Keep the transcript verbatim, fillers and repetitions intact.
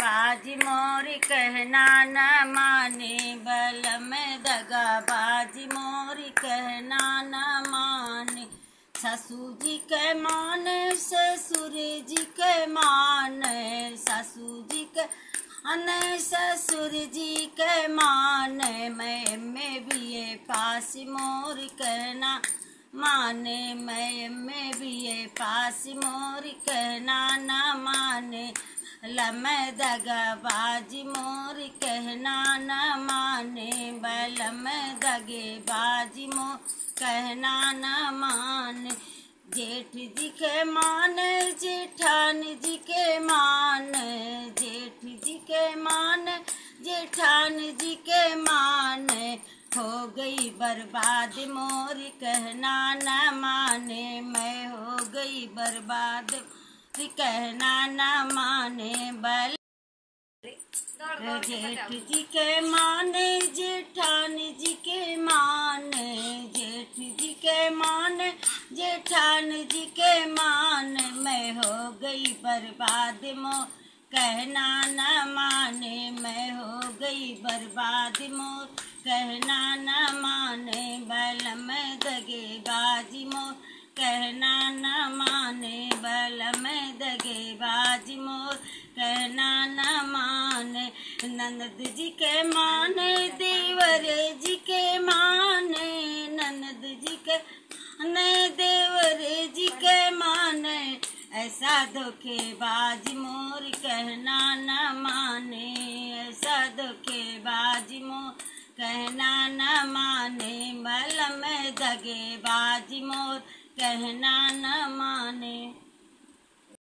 बाजी मोर कहना न माने, बलम दगा बाजी मोर कहना न माने। ससुर जी के माने ससुर जी के माने, ससुर जी के माने ससुर जी के माने। मैं में भी ये पास मोर कहना माने, मैं में भी ये पास मोर कहना न माने। लम दगा बाजी मोर कहना न माने, बलम दगे बाजी मोर कहना न माने। जेठ जी के माने जेठान जी के माने, जेठ जी के माने जेठान जी के माने। हो गई बर्बाद मोर कहना न माने, मैं हो गई बर्बाद कहना न माने। बल जेठ जी के माने जेठान जी के माने, जेठ जी के माने जेठान जी के माने। मैं हो गई बर्बाद मोर कहना न माने, मैं हो गई बर्बाद मोर कहना न माने। बलम दगे बाजी मोर कहना न माने, बलम दगे बाजी मोर कहना न माने। ननद जी के माने देवर जी के माने, ननद जी के माने देवर जी के माने। ऐसा धोखेबाज मोर कहना न माने, ऐसा धोखेबाज मोर कहना न माने। बलम दगे बाजी मोर कहना न माने।